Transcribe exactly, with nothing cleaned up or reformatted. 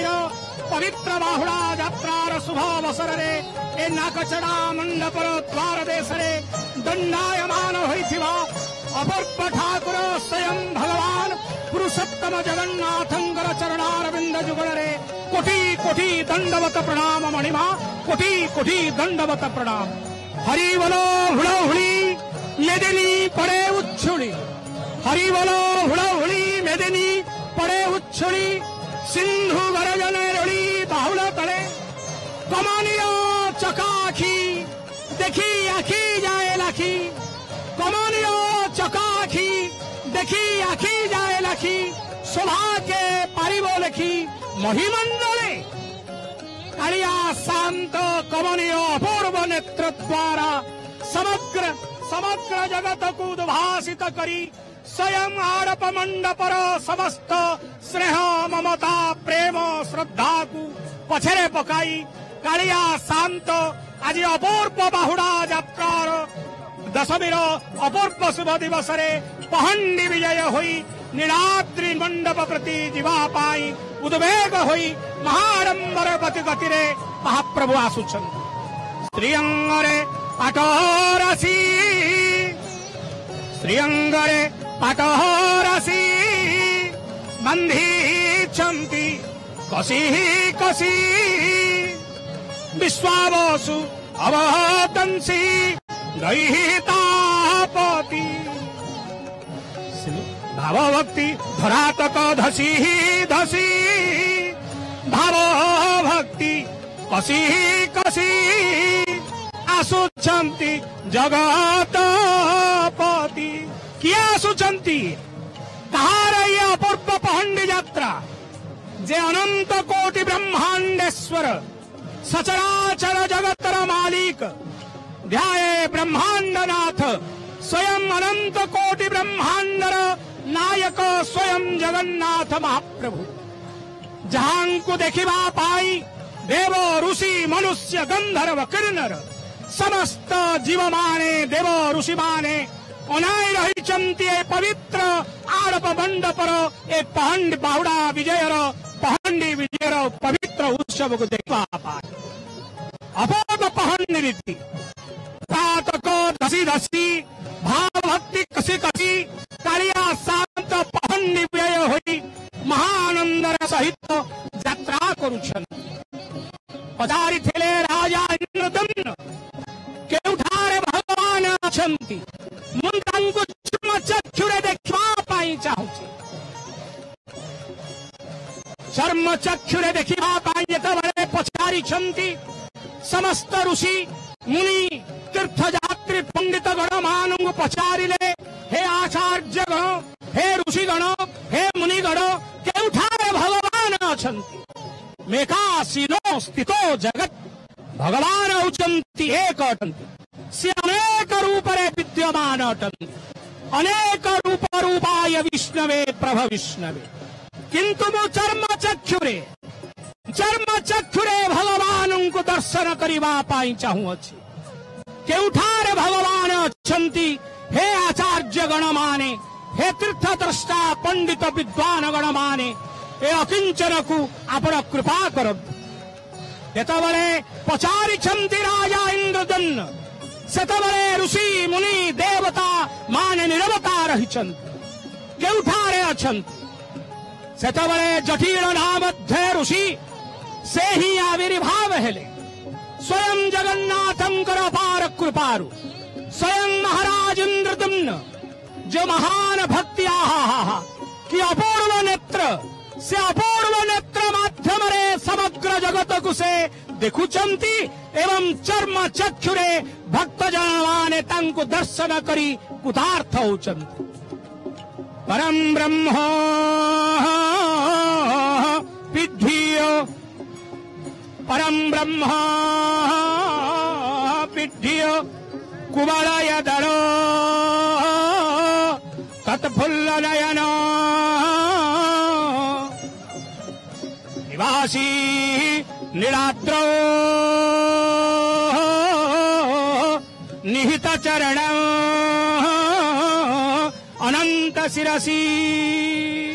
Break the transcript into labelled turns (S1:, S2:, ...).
S1: पवित्र बाहुड़ा यात्रार शुभ अवसर रे ए नाकचड़ा मंडपर द्वार देश रे दंडायमान होइथिबा अपर्प ठाकुर स्वयं भगवान पुरुषोत्तम जगन्नाथंकर चरणारविंद जुगल रे कोटि कोटि दंडवत प्रणाम मणिमा कोटि कोटि दंडवत प्रणाम। हरि बोलो हुड़हुड़ी मेदिनी पड़े उच्छुड़ी, हरि बोलो हुड़हुड़ी मेदिनी पड़े उच्छुड़ी, सिंधु गरजने रड़ी बाहुल तले कमानिया चकाखी देखी आखी जाए लाखी, कमानिया चकाखी देखी आखी जाए लाखी, शोभा के पारिबो लेखी महिमंडले कालिया शांत कमनीय अपूर्व नेत्र द्वारा समग्र समग्र जगत को उद्भासित करी स्वयं आड़प मंडपर समस्त स्नेह ममता प्रेम श्रद्धा को पछरे पकाई कालिया शांत आज अपूर्व बाहुड़ा यात्रार दशमीर अपूर्व शुभ दिवस रे पहंडी विजय हुई नीलाद्रि मंडप प्रति जीवा पाई उद्वेग हुई महाडंबर गति गति रे महाप्रभु आसुछन श्रीअंगरे पाटरासी श्रीअंगरे पाटरासी बंधीछन्ति कसी कसी विश्वावसु अवतंसी दैहितापति भाव भक्ति धरातक धसी धसी भाव भक्ति कसी कसी आसुछन्ति जगत पति किए आसुछन्ति कहार ये अपूर्व पहंडी यात्रा जे अनंत कोटि ब्रह्मांडेश्वर सचराचर जगतर मालिक ध्याये ब्रह्मांडनाथ स्वयं अनंत कोटि ब्रह्मांडर नायक स्वयं जगन्नाथ महाप्रभु जहां को देखिबा पाई देव ऋषि मनुष्य गंधर्व किन्नर समस्त जीव माने देव ऋषि माने अनाई रहिचंती ए पवित्र आड़प मंडपर ए पहंड बाहुड़ा विजयर पहंडी विजयर पवित्र उत्सव को देखा पाए अपूर्व पहंडी रीति प्रातक धसी धसी भाव भक्ति कसी कसी कालिया शांत पहंडी व्यय हुई महानंदर सहित यात्रा करुछन पधारी थिले राजा इंद्रदम्न केउठारे भगवान अछंती मुन तांकु चर्म चक्षुरे देखिबा पाई चाहुछि चर्म चक्षुरे देखिबा पाई जेतबेले पछारी छंती समस्त ऋषि मुनि तीर्थ यात्री पंडित गण मानंगु पछारिले हे आचार्य गण हे ऋषि गण हे मुनि गण केउठारे भगवान अछंती मेकासीनो स्थितो जगत भगवान उचंती एक अटंती से अनेक रूप रे विद्यमान अटंती अनेक रूप रूपाय विष्णवे प्रभ विष्णवे किंतु मु चर्म चक्षुरे चर्म चक्षुरे भगवान को दर्शन करिबा पाई चाहुअछि केउठारे भगवान अछंती हे आचार्य गण माने हे तीर्थ द्रष्टा पंडित विद्वान गण माने ए अकिंचन को आपण कृपा करंतु जेतबेले पचारि छंती राजा इंद्रदम्न सेतबेले ऋषि मुनि देवता माने निरवता रहिछंती केउठारे अछंती सेतबेले जटिल नामध्य ऋषि से ही आविर्भाव हेले स्वयं जगन्नाथंकर अपार कृपारु स्वयं महाराज इंद्रदम्न जो महान भक्ति आहा कि अपूर्व नेत्र से अपूर्व नेत्र माध्यम रे समग्र जगत को से देखुचंती एवं चर्म चक्षुरे भक्त जन माने तांको दर्शन करी कृतार्थ होचंती परम ब्रह्म विद्धिय परम ब्रह्म विद्धिय कुवलय दल तत्फुल्ल नयन निवासी नीलाद्रौ निहित चरण अनंत शिरसी